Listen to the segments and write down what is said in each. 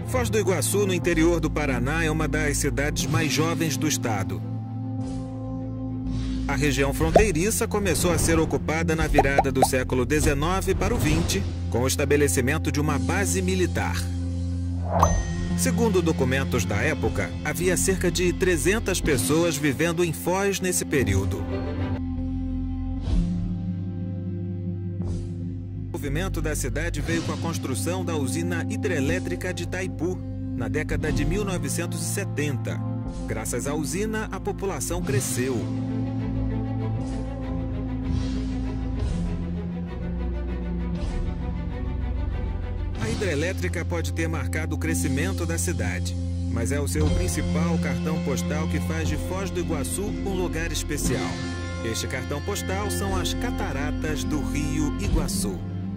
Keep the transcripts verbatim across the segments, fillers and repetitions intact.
Foz do Iguaçu, no interior do Paraná, é uma das cidades mais jovens do estado. A região fronteiriça começou a ser ocupada na virada do século dezenove para o vinte, com o estabelecimento de uma base militar. Segundo documentos da época, havia cerca de trezentas pessoas vivendo em Foz nesse período. O desenvolvimento da cidade veio com a construção da usina hidrelétrica de Itaipu, na década de mil novecentos e setenta. Graças à usina, a população cresceu. A hidrelétrica pode ter marcado o crescimento da cidade, mas é o seu principal cartão postal que faz de Foz do Iguaçu um lugar especial. Este cartão postal são as cataratas do Rio Iguaçu.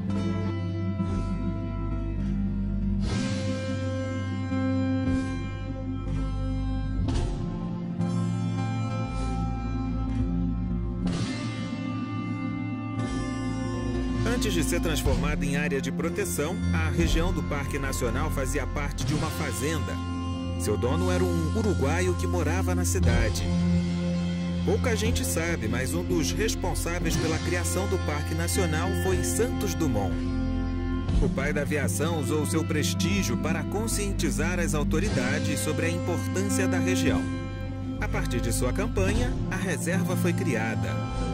Antes de ser transformada em área de proteção, a região do Parque Nacional fazia parte de uma fazenda. Seu dono era um uruguaio que morava na cidade. Pouca gente sabe, mas um dos responsáveis pela criação do Parque Nacional foi Santos Dumont. O pai da aviação usou seu prestígio para conscientizar as autoridades sobre a importância da região. A partir de sua campanha, a reserva foi criada.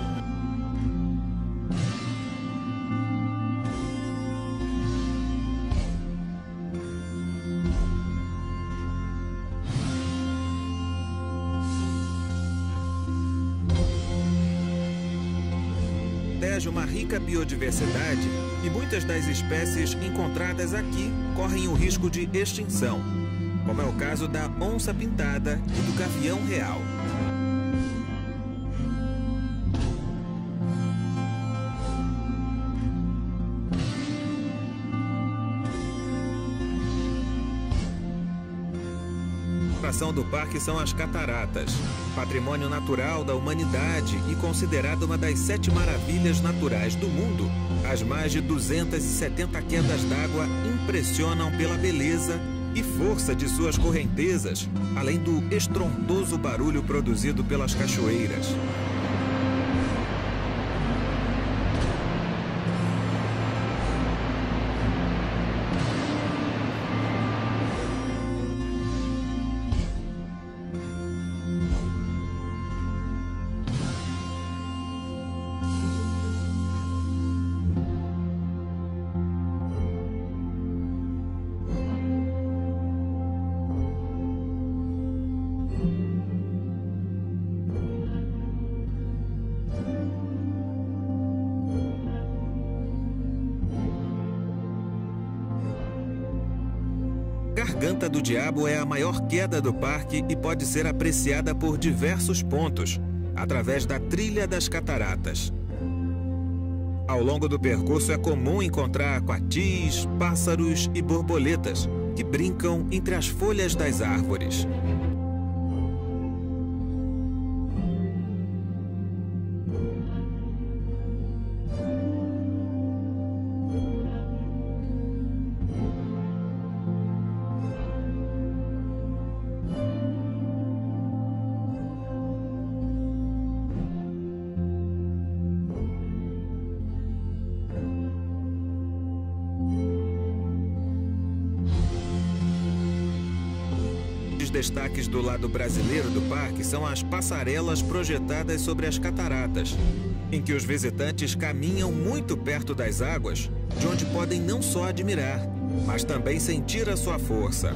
Protege uma rica biodiversidade e muitas das espécies encontradas aqui correm o risco de extinção, como é o caso da onça-pintada e do gavião real. A atração do parque são as cataratas, patrimônio natural da humanidade e considerada uma das sete maravilhas naturais do mundo. As mais de duzentas e setenta quedas d'água impressionam pela beleza e força de suas correntezas, além do estrondoso barulho produzido pelas cachoeiras. Garganta do Diabo é a maior queda do parque e pode ser apreciada por diversos pontos, através da Trilha das Cataratas. Ao longo do percurso é comum encontrar coatis, pássaros e borboletas que brincam entre as folhas das árvores. Os destaques do lado brasileiro do parque são as passarelas projetadas sobre as cataratas, em que os visitantes caminham muito perto das águas, de onde podem não só admirar, mas também sentir a sua força.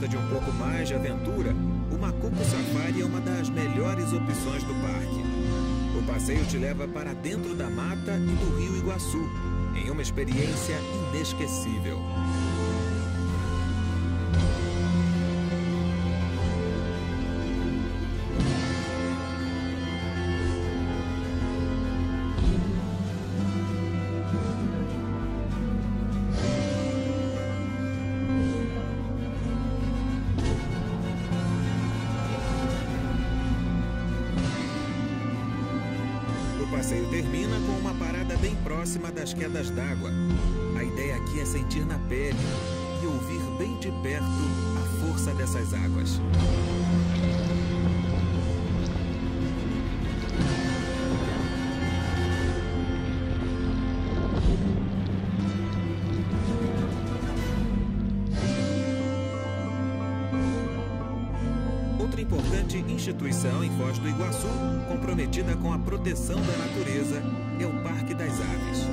gosta de um pouco mais de aventura, o Macuco Safari é uma das melhores opções do parque. O passeio te leva para dentro da mata e do Rio Iguaçu, em uma experiência inesquecível. O passeio termina com uma parada bem próxima das quedas d'água. A ideia aqui é sentir na pele e ouvir bem de perto a força dessas águas. Outra importante instituição em Foz do Iguaçu, comprometida com a proteção da natureza, é o Parque das Aves.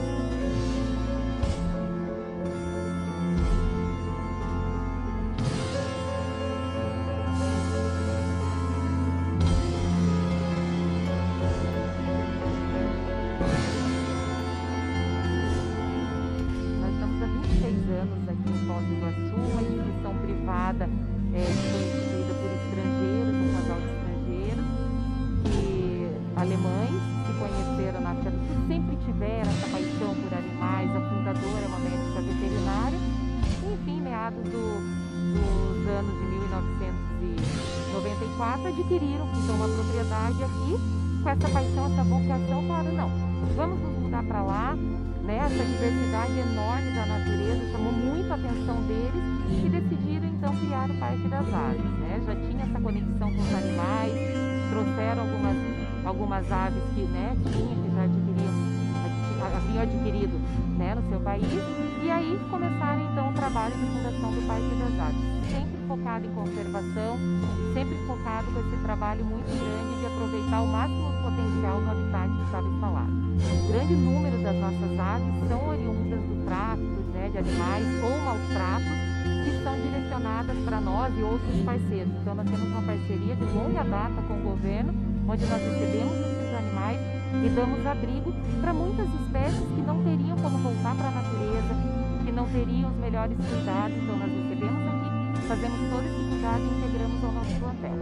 Nós estamos há vinte e seis anos aqui em Foz do Iguaçu, uma instituição privada é, constituída por estrangeiros, um casal de estrangeiros, e alemães se conheceram na África do Sul, sempre tiveram essa paixão por animais. A fundadora é uma médica veterinária. Enfim, meados do, dos anos de mil novecentos e noventa e quatro, adquiriram então uma propriedade aqui, com essa paixão, essa vocação, falaram, não, vamos nos mudar para lá, né? Essa diversidade enorme da natureza chamou muito a atenção deles e decidiram então criar o Parque das Aves, né? Já tinha essa conexão com os animais, trouxeram algumas, algumas aves que, né, tinha, que já adquiriam, haviam adquirido, né, no seu país, e aí começaram então o trabalho de fundação do Parque das Aves, sempre focado em conservação, sempre focado com esse trabalho muito grande de aproveitar o máximo potencial do habitat que estava instalado. Um grande número das nossas aves são oriundas do tráfico, né, de animais ou maus tratos, que são direcionadas para nós e outros parceiros. Então nós temos uma parceria de longa data com o governo, onde nós recebemos esses animais e damos abrigo para muitas espécies que não teriam como voltar para a natureza, que não teriam os melhores cuidados. Então nós recebemos aqui, fazemos todo esse cuidado e integramos ao nosso plantel.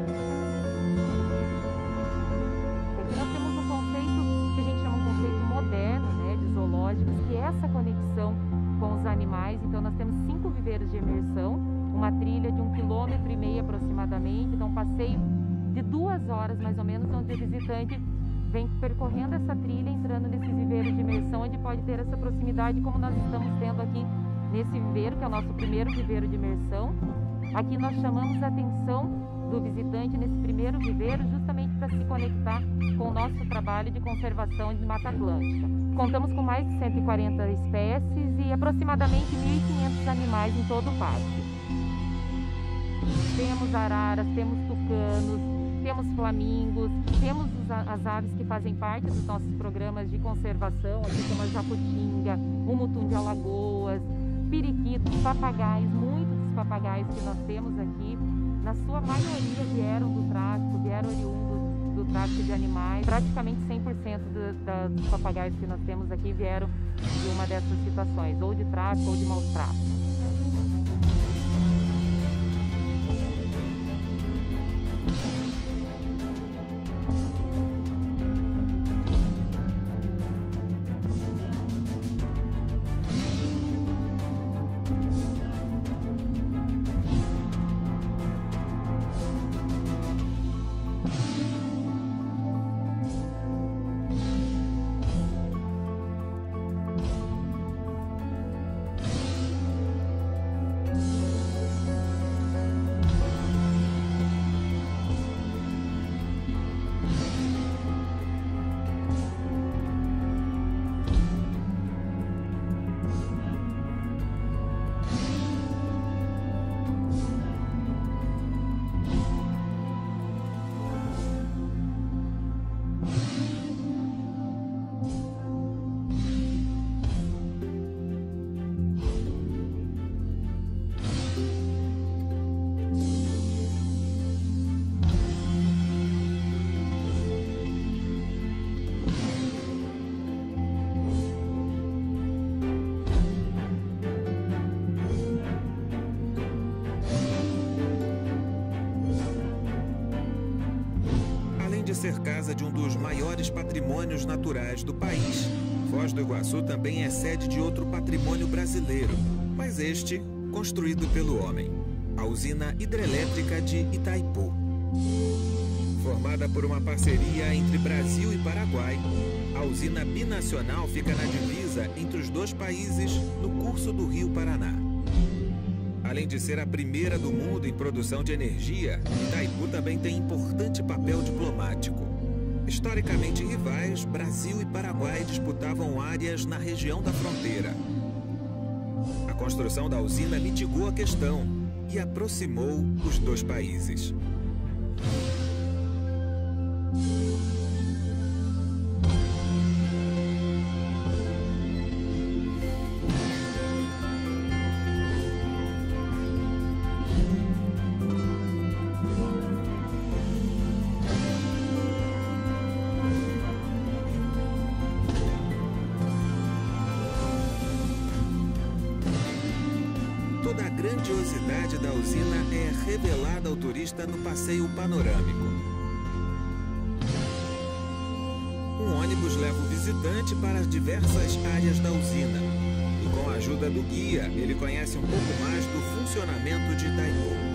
Aqui nós temos um conceito que a gente chama um conceito moderno, né, de zoológicos, que é essa conexão com os animais. Então nós temos cinco viveiros de imersão, uma trilha de um quilômetro e meio aproximadamente, então um passeio de duas horas mais ou menos, onde o visitante vem percorrendo essa trilha, entrando nesses viveiros de imersão, onde pode ter essa proximidade como nós estamos tendo aqui nesse viveiro, que é o nosso primeiro viveiro de imersão. Aqui nós chamamos a atenção do visitante nesse primeiro viveiro justamente para se conectar com o nosso trabalho de conservação de Mata Atlântica. Contamos com mais de cento e quarenta espécies e aproximadamente mil e quinhentos animais em todo o parque. Temos araras, temos tucanos, temos flamingos, temos as aves que fazem parte dos nossos programas de conservação, aqui como a jacutinga, o mutum de Alagoas, periquitos, papagaios. Muitos dos papagaios que nós temos aqui, na sua maioria vieram do tráfico, vieram oriundos do tráfico de animais. Praticamente cem por cento do, da, dos papagaios que nós temos aqui vieram de uma dessas situações, ou de tráfico ou de maus tratos. casa de um dos maiores patrimônios naturais do país. Foz do Iguaçu também é sede de outro patrimônio brasileiro, mas este construído pelo homem, a usina hidrelétrica de Itaipu. Formada por uma parceria entre Brasil e Paraguai, a usina binacional fica na divisa entre os dois países no curso do Rio Paraná. Além de ser a primeira do mundo em produção de energia, Itaipu também tem importante papel diplomático. Historicamente rivais, Brasil e Paraguai disputavam áreas na região da fronteira. A construção da usina mitigou a questão e aproximou os dois países. Toda a grandiosidade da usina é revelada ao turista no passeio panorâmico. Um ônibus leva o visitante para as diversas áreas da usina. E com a ajuda do guia, ele conhece um pouco mais do funcionamento de Itaipu.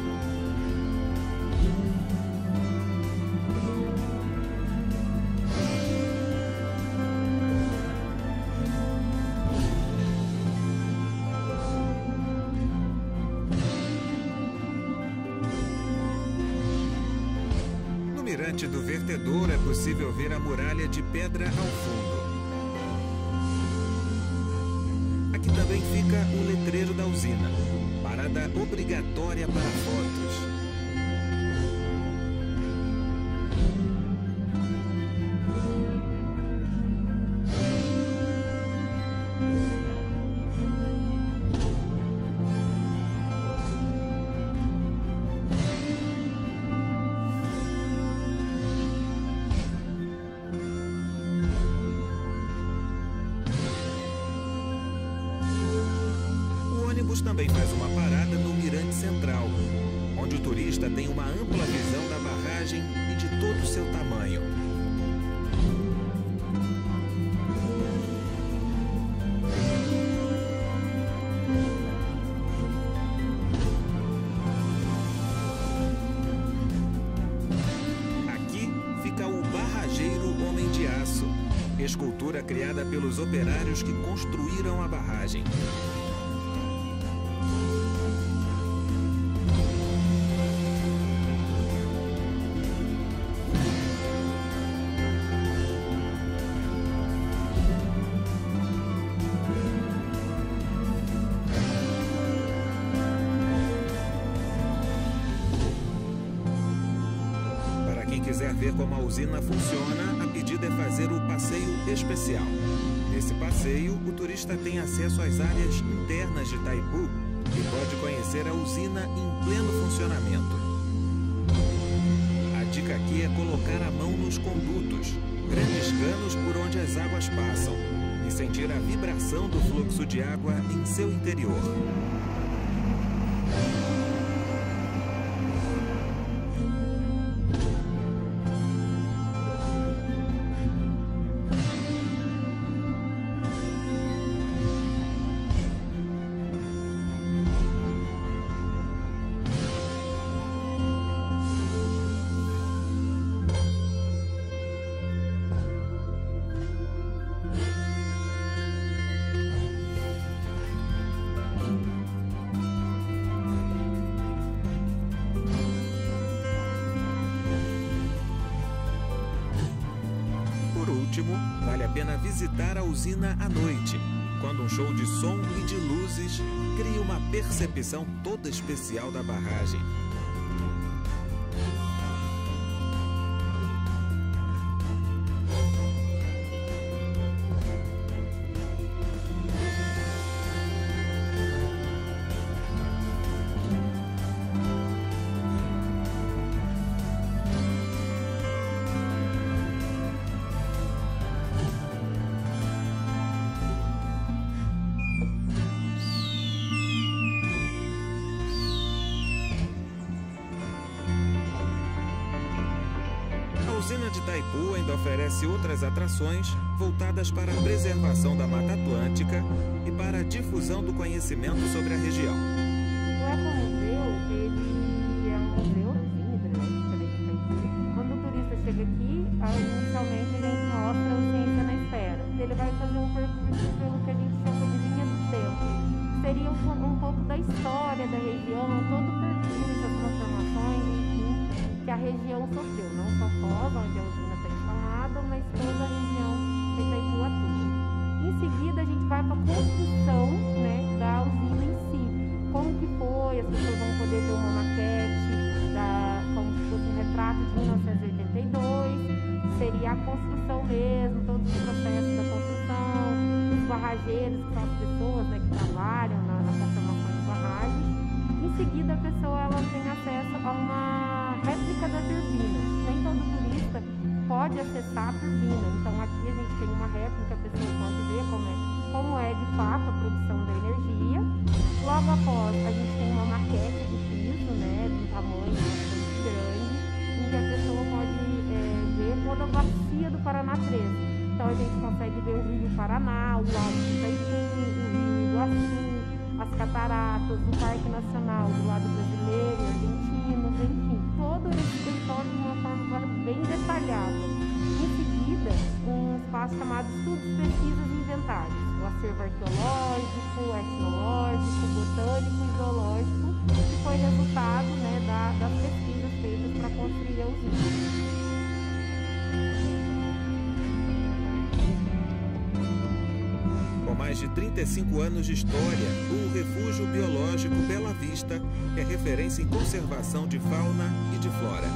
No mirante do vertedor é possível ver a muralha de pedra ao fundo. Aqui também fica o letreiro da usina, parada obrigatória para fotos. O ônibus também faz uma parada no Mirante Central, onde o turista tem uma ampla visão da barragem e de todo o seu tamanho. Aqui fica o Barrageiro Homem de Aço, escultura criada pelos operários que construíram a barragem. Quem quiser ver como a usina funciona, a pedida é fazer o passeio especial. Nesse passeio, o turista tem acesso às áreas internas de Itaipu e pode conhecer a usina em pleno funcionamento. A dica aqui é colocar a mão nos condutos, grandes canos por onde as águas passam, e sentir a vibração do fluxo de água em seu interior. Por último, vale a pena visitar a usina à noite, quando um show de som e de luzes cria uma percepção toda especial da barragem. usina de Itaipu ainda oferece outras atrações voltadas para a preservação da Mata Atlântica e para a difusão do conhecimento sobre a região. O Ecomuseu, ele é um museu da usina hidrelétrica de Itaipu. Quando o turista chega aqui, inicialmente a gente mostra o Ciência na Esfera. Ele vai fazer um percurso pelo que a gente chama de linha do tempo. Seria um, um pouco da história da região, um todo o percurso, as transformações, enfim, que a região sofreu. Não só Foz, onde a usina está instalada, mas toda a região de Itaipu atua. Em seguida, a gente vai para a construção, né, da usina em si. Como que foi, as pessoas vão poder ver uma maquete, da, como se fosse um retrato de mil novecentos e oitenta e dois, seria a construção mesmo, todos os processos da construção, os barrageiros, que são as pessoas, né, que trabalham na, na conformação de barragens. Em seguida, a pessoa ela tem acesso a uma réplica da turbina. Nem todo turista pode acessar a turbina, então aqui a gente tem uma réplica, a pessoa pode ver como é, como é de fato a produção da energia. Logo após, a gente tem uma maquete de piso, né, de um tamanho bastante grande, em que a pessoa pode é, ver toda a bacia do Paraná três. Então a gente consegue ver o Rio Paraná, o Lago do Itaipu, o Rio Iguaçu, as cataratas, o Parque Nacional do lado brasileiro, argentino, enfim, todo esse território de uma forma bem detalhada. Em seguida, um espaço chamado Estudos, Pesquisas e Inventários, o acervo arqueológico, etnológico, botânico e zoológico, que foi resultado, né, da, das pesquisas feitas para construir a usina. Com mais de trinta e cinco anos de história, o Refúgio Biológico Bela Vista é referência em conservação de fauna e de flora.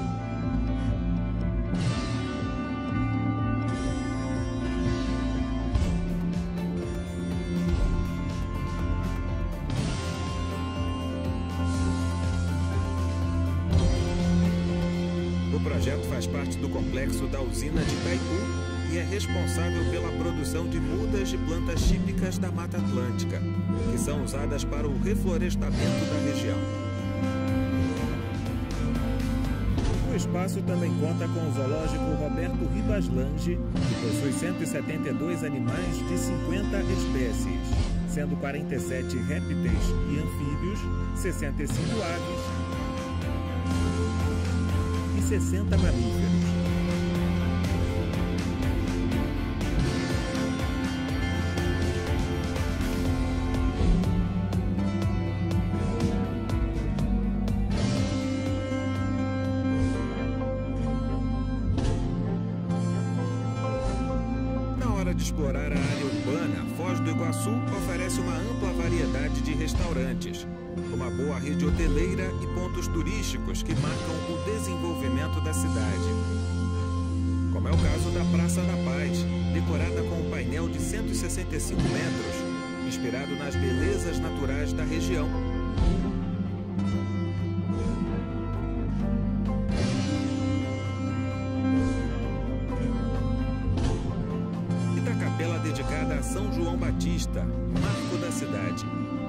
O projeto faz parte do complexo da usina de Itaipu e é responsável pela produção de mudas de plantas típicas da Mata Atlântica, que são usadas para o reflorestamento da região. O espaço também conta com o zoológico Roberto Ribas Lange, que possui cento e setenta e dois animais de cinquenta espécies, sendo quarenta e sete répteis e anfíbios, sessenta e cinco aves e sessenta mamíferos. De explorar a área urbana, Foz do Iguaçu oferece uma ampla variedade de restaurantes, uma boa rede hoteleira e pontos turísticos que marcam o desenvolvimento da cidade. Como é o caso da Praça da Paz, decorada com um painel de cento e sessenta e cinco metros, inspirado nas belezas naturais da região. Dedicada a São João Batista, marco da cidade.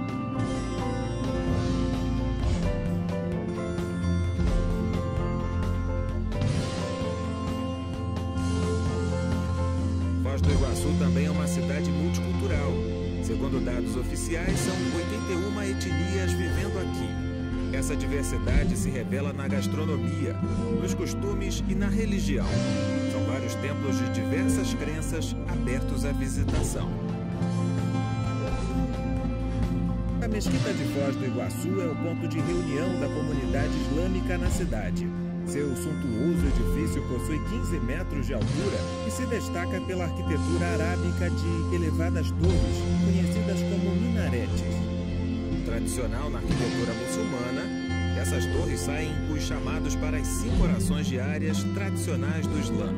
Foz do Iguaçu também é uma cidade multicultural. Segundo dados oficiais, são oitenta e uma etnias vivendo aqui. Essa diversidade se revela na gastronomia, nos costumes e na religião. São vários templos de diversas crenças abertos à visitação. A Mesquita de Foz do Iguaçu é o ponto de reunião da comunidade islâmica na cidade. Seu suntuoso edifício possui quinze metros de altura e se destaca pela arquitetura arábica de elevadas torres, conhecidas como minaretes. Tradicional na arquitetura muçulmana, essas torres saem os chamados para as cinco orações diárias tradicionais do Islã.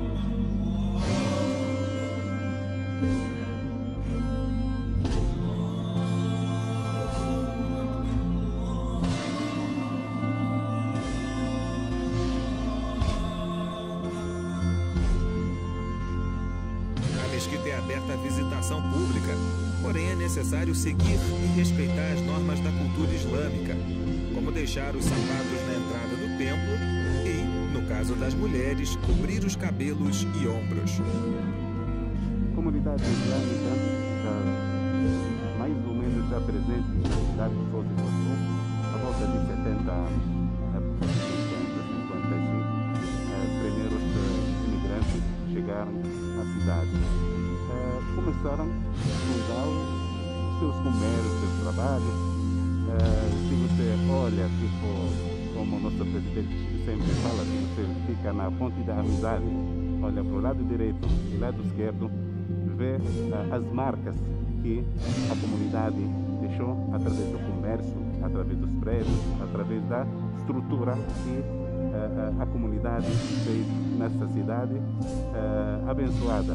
A mesquita é aberta à visitação pública, porém é necessário seguir e respeitar as normas da cultura islâmica, como deixar os sapatos na entrada do templo e, no caso caso das mulheres, cobrir os cabelos e ombros. A comunidade islâmica está mais ou menos já presente na cidade de Foz do Iguaçu há volta de setenta anos. cinquenta, cinquenta e cinco, os primeiros imigrantes chegaram na cidade. Começaram a fundar os seus comércios, os seus trabalhos. Se você olha, tipo, como o nosso presidente sempre fala, se você fica na ponte da amizade, olha para o lado direito e lado esquerdo, vê uh, as marcas que a comunidade deixou através do comércio, através dos prédios, através da estrutura que uh, a comunidade fez nessa cidade uh, abençoada.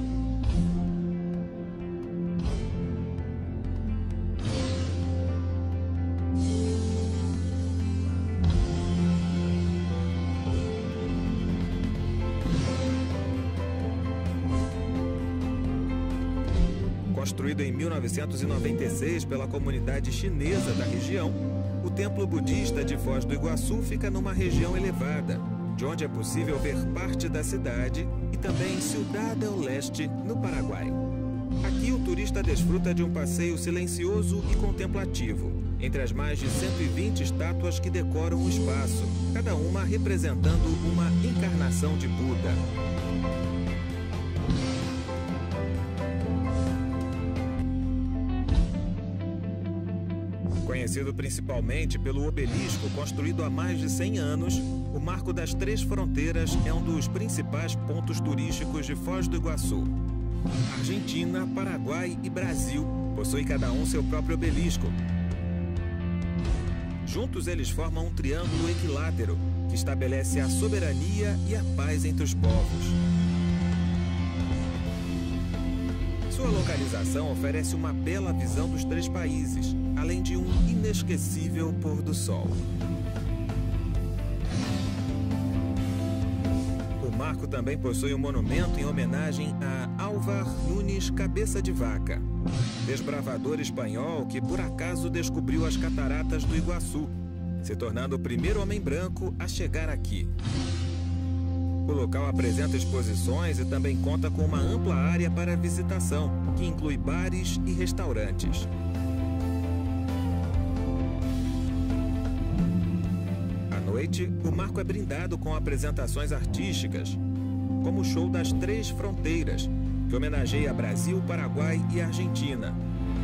Construído em mil novecentos e noventa e seis pela comunidade chinesa da região, o templo budista de Foz do Iguaçu fica numa região elevada, de onde é possível ver parte da cidade e também Ciudad del Este, no Paraguai. Aqui o turista desfruta de um passeio silencioso e contemplativo, entre as mais de cento e vinte estátuas que decoram o espaço, cada uma representando uma encarnação de Buda. Conhecido principalmente pelo obelisco construído há mais de cem anos, o Marco das Três Fronteiras é um dos principais pontos turísticos de Foz do Iguaçu. Argentina, Paraguai e Brasil possuem cada um seu próprio obelisco. Juntos eles formam um triângulo equilátero que estabelece a soberania e a paz entre os povos. Sua localização oferece uma bela visão dos três países, além de um inesquecível pôr do sol. O marco também possui um monumento em homenagem a Álvar Nunes Cabeça de Vaca, desbravador espanhol que por acaso descobriu as cataratas do Iguaçu, se tornando o primeiro homem branco a chegar aqui. O local apresenta exposições e também conta com uma ampla área para visitação, que inclui bares e restaurantes. À noite, o marco é brindado com apresentações artísticas, como o Show das Três Fronteiras, que homenageia Brasil, Paraguai e Argentina.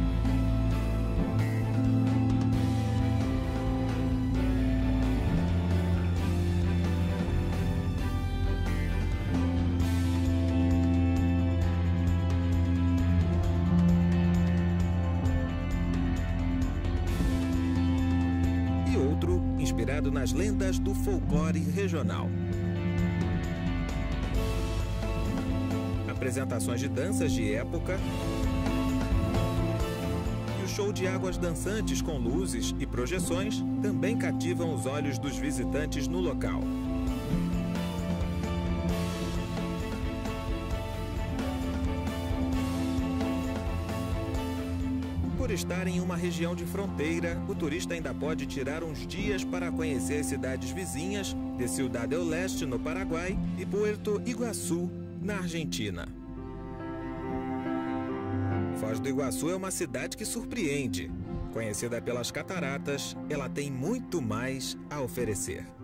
Inspirado nas lendas do folclore regional. Apresentações de danças de época e o show de águas dançantes com luzes e projeções também cativam os olhos dos visitantes no local. Por estar em uma região de fronteira, o turista ainda pode tirar uns dias para conhecer as cidades vizinhas de Ciudad del Este, no Paraguai, e Puerto Iguaçu, na Argentina. Foz do Iguaçu é uma cidade que surpreende. Conhecida pelas cataratas, ela tem muito mais a oferecer.